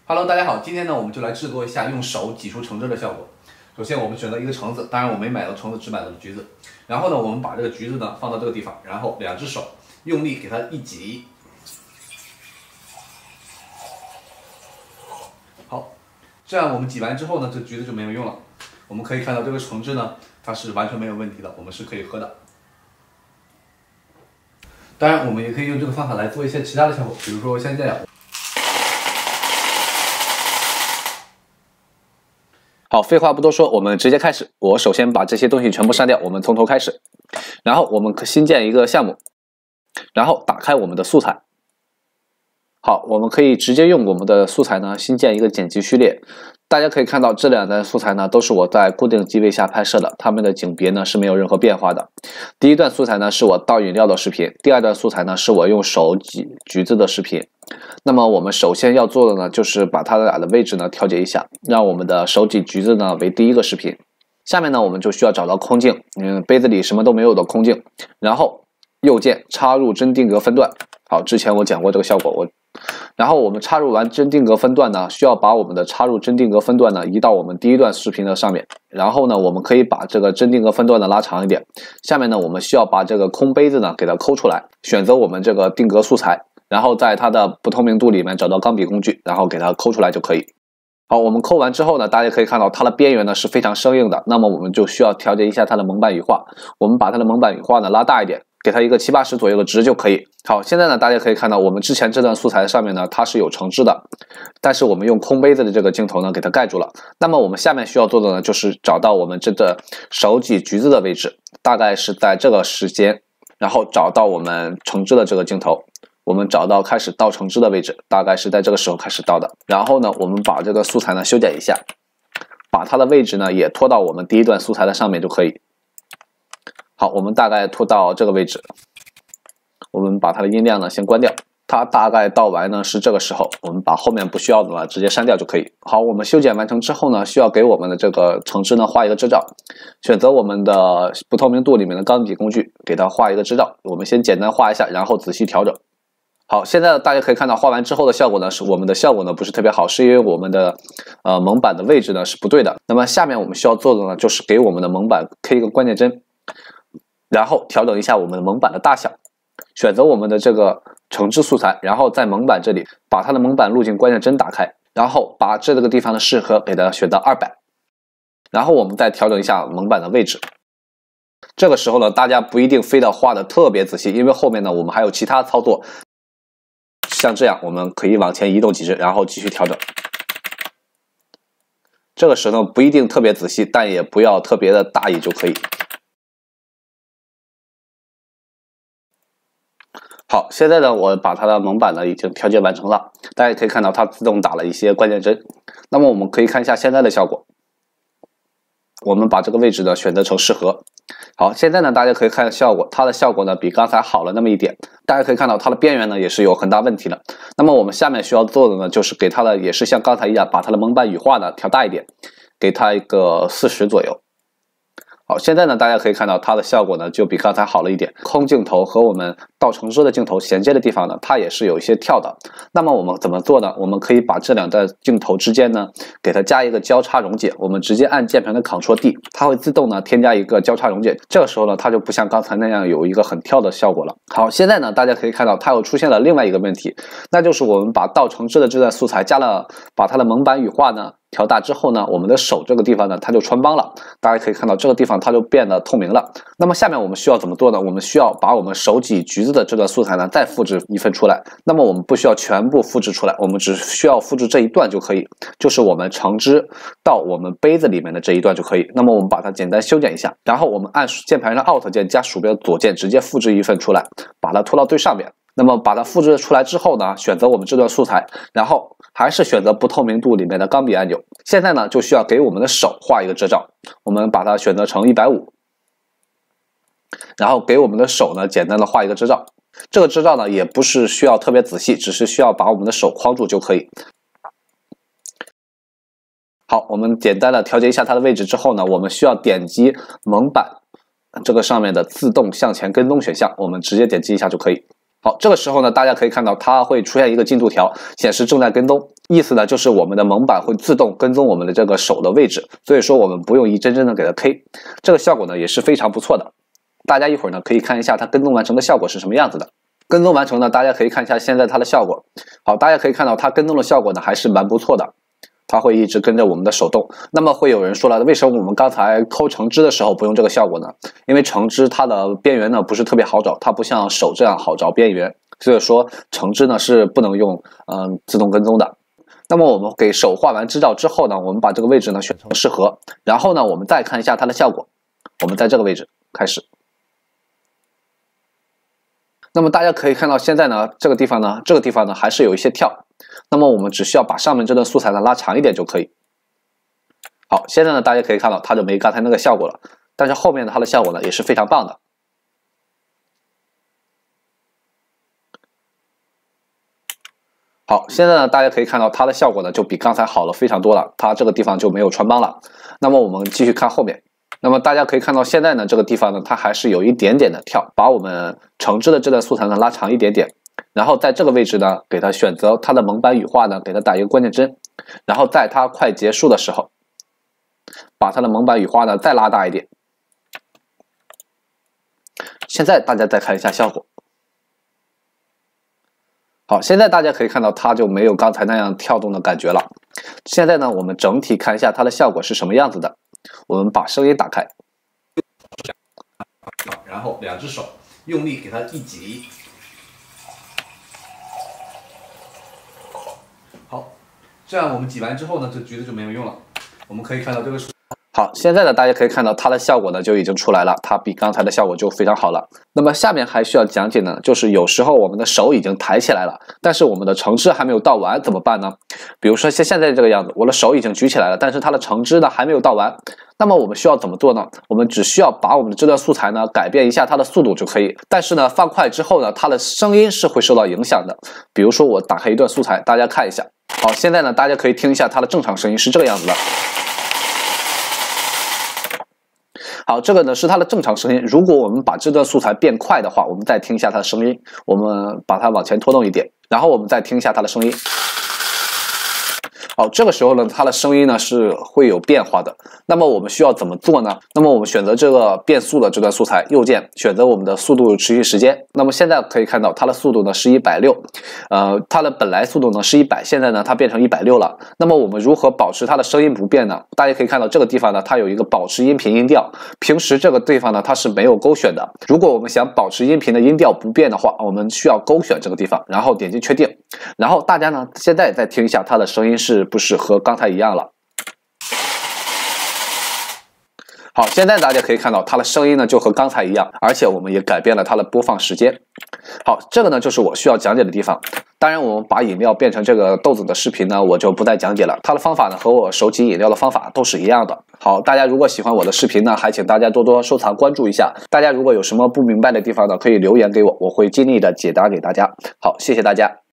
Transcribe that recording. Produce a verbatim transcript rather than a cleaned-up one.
Hello， 大家好，今天呢我们就来制作一下用手挤出橙汁的效果。首先我们选择一个橙子，当然我没买到橙子，只买到了橘子。然后呢，我们把这个橘子呢放到这个地方，然后两只手用力给它一挤。好，这样我们挤完之后呢，这橘子就没有用了。我们可以看到这个橙汁呢，它是完全没有问题的，我们是可以喝的。当然，我们也可以用这个方法来做一些其他的效果，比如说像这样。好，废话不多说，我们直接开始。我首先把这些东西全部删掉，我们从头开始。然后我们新建一个项目，然后打开我们的素材。好，我们可以直接用我们的素材呢，新建一个剪辑序列。大家可以看到，这两段素材呢，都是我在固定机位下拍摄的，它们的景别呢是没有任何变化的。第一段素材呢是我倒饮料的视频，第二段素材呢是我用手挤橘子的视频。那么我们首先要做的呢，就是把它俩的位置呢调节一下，让我们的手挤橘子呢为第一个视频。下面呢，我们就需要找到空镜，嗯，杯子里什么都没有的空镜，然后右键插入真定格分段。好，之前我讲过这个效果，我。然后我们插入完真定格分段呢，需要把我们的插入真定格分段呢移到我们第一段视频的上面。然后呢，我们可以把这个真定格分段呢拉长一点。下面呢，我们需要把这个空杯子呢给它抠出来，选择我们这个定格素材，然后在它的不透明度里面找到钢笔工具，然后给它抠出来就可以。好，我们抠完之后呢，大家可以看到它的边缘呢是非常生硬的，那么我们就需要调节一下它的蒙版羽化。我们把它的蒙版羽化呢拉大一点，给它一个七八十左右的值就可以。好，现在呢，大家可以看到我们之前这段素材上面呢它是有橙汁的，但是我们用空杯子的这个镜头呢给它盖住了。那么我们下面需要做的呢，就是找到我们这个手挤橘子的位置，大概是在这个时间，然后找到我们橙汁的这个镜头。我们找到开始倒橙汁的位置，大概是在这个时候开始倒的。然后呢，我们把这个素材呢修剪一下，把它的位置呢也拖到我们第一段素材的上面就可以。好，我们大概拖到这个位置，我们把它的音量呢先关掉。它大概倒完呢是这个时候，我们把后面不需要的呢直接删掉就可以。好，我们修剪完成之后呢，需要给我们的这个橙汁呢画一个遮罩，选择我们的不透明度里面的钢笔工具，给它画一个遮罩。我们先简单画一下，然后仔细调整。好，现在大家可以看到画完之后的效果呢，是我们的效果呢不是特别好，是因为我们的呃蒙版的位置呢是不对的。那么下面我们需要做的呢，就是给我们的蒙版 K 一个关键帧，然后调整一下我们的蒙版的大小，选择我们的这个橙汁素材，然后在蒙版这里把它的蒙版路径关键帧打开，然后把这个地方的适合给它选到二百，然后我们再调整一下蒙版的位置。这个时候呢，大家不一定非得画的特别仔细，因为后面呢我们还有其他操作。像这样，我们可以往前移动几帧，然后继续调整。这个时候不一定特别仔细，但也不要特别的大意就可以。好，现在呢，我把它的蒙版呢已经调节完成了，大家可以看到它自动打了一些关键帧。那么我们可以看一下现在的效果。我们把这个位置呢选择成适合。好，现在呢大家可以看效果，它的效果呢比刚才好了那么一点。大家可以看到它的边缘呢也是有很大问题的。那么我们下面需要做的呢，就是给它的也是像刚才一样，把它的蒙版羽化呢调大一点，给它一个四十左右。好，现在呢，大家可以看到它的效果呢就比刚才好了一点。空镜头和我们倒橙汁的镜头衔接的地方呢，它也是有一些跳的。那么我们怎么做呢？我们可以把这两段镜头之间呢，给它加一个交叉溶解。我们直接按键盘的 Ctrl D， 它会自动呢添加一个交叉溶解。这个时候呢，它就不像刚才那样有一个很跳的效果了。好，现在呢，大家可以看到它又出现了另外一个问题，那就是我们把倒橙汁的这段素材加了，把它的蒙版羽化呢调大之后呢，我们的手这个地方呢，它就穿帮了。大家可以看到这个地方它就变得透明了。那么下面我们需要怎么做呢？我们需要把我们手挤橘子的这段素材呢，再复制一份出来。那么我们不需要全部复制出来，我们只需要复制这一段就可以，就是我们橙汁到我们杯子里面的这一段就可以。那么我们把它简单修剪一下，然后我们按键盘上 Alt 键加鼠标左键，直接复制一份出来，把它拖到最上面。那么把它复制出来之后呢，选择我们这段素材，然后还是选择不透明度里面的钢笔按钮。现在呢，就需要给我们的手画一个遮罩，我们把它选择成一百五，然后给我们的手呢简单的画一个遮罩。这个遮罩呢也不是需要特别仔细，只是需要把我们的手框住就可以。好，我们简单的调节一下它的位置之后呢，我们需要点击蒙版这个上面的自动向前跟踪选项，我们直接点击一下就可以。 好，这个时候呢，大家可以看到它会出现一个进度条，显示正在跟踪，意思呢就是我们的蒙版会自动跟踪我们的这个手的位置，所以说我们不用一帧帧的给它 K， 这个效果呢也是非常不错的。大家一会儿呢可以看一下它跟踪完成的效果是什么样子的。跟踪完成呢，大家可以看一下现在它的效果。好，大家可以看到它跟踪的效果呢还是蛮不错的。它会一直跟着我们的手动。那么会有人说了，为什么我们刚才抠橙汁的时候不用这个效果呢？因为橙汁它的边缘呢不是特别好找，它不像手这样好找边缘，所以说橙汁呢是不能用嗯、呃、自动跟踪的。那么我们给手画完支照之后呢，我们把这个位置呢选成适合，然后呢我们再看一下它的效果。我们在这个位置开始。那么大家可以看到现在呢这个地方呢这个地方呢还是有一些跳。那么我们只需要把上面这段素材呢拉长一点就可以。好，现在呢大家可以看到它就没刚才那个效果了，但是后面的它的效果呢也是非常棒的。好，现在呢大家可以看到它的效果呢就比刚才好了非常多了，它这个地方就没有穿帮了。那么我们继续看后面。那么大家可以看到现在呢这个地方呢它还是有一点点的跳，把我们橙汁的这段素材呢拉长一点点。然后在这个位置呢，给它选择它的蒙版羽化呢，给它打一个关键帧，然后在它快结束的时候，把它的蒙版羽化呢再拉大一点。现在大家再看一下效果。好，现在大家可以看到它就没有刚才那样跳动的感觉了。现在呢，我们整体看一下它的效果是什么样子的。我们把声音打开， 然后两只手用力给它一挤。好，这样我们挤完之后呢，这橘子就没有用了。我们可以看到这个是。 好，现在呢，大家可以看到它的效果呢就已经出来了，它比刚才的效果就非常好了。那么下面还需要讲解呢，就是有时候我们的手已经抬起来了，但是我们的橙汁还没有倒完，怎么办呢？比如说像现在这个样子，我的手已经举起来了，但是它的橙汁呢还没有倒完，那么我们需要怎么做呢？我们只需要把我们的这段素材呢改变一下它的速度就可以，但是呢放快之后呢，它的声音是会受到影响的。比如说我打开一段素材，大家看一下。好，现在呢大家可以听一下它的正常声音是这个样子的。好，这个呢是它的正常声音。如果我们把这段素材变快的话，我们再听一下它的声音。我们把它往前拖动一点，然后我们再听一下它的声音。好，这个时候呢，它的声音呢是会有变化的。那么我们需要怎么做呢？那么我们选择这个变速的这段素材，右键选择我们的速度持续时间。那么现在可以看到它的速度呢是一百六，呃，它的本来速度呢是一百，现在呢它变成一百六了。那么我们如何保持它的声音不变呢？大家可以看到这个地方呢，它有一个保持音频音调。平时这个地方呢它是没有勾选的。如果我们想保持音频的音调不变的话，我们需要勾选这个地方，然后点击确定。然后大家呢现在再听一下它的声音是不是和刚才一样了。好，现在大家可以看到它的声音呢就和刚才一样，而且我们也改变了它的播放时间。好，这个呢就是我需要讲解的地方。当然我们把饮料变成这个豆子的视频呢，我就不再讲解了。它的方法呢和我手挤饮料的方法都是一样的。好，大家如果喜欢我的视频呢，还请大家多多收藏关注一下。大家如果有什么不明白的地方呢，可以留言给我，我会尽力的解答给大家。好，谢谢大家。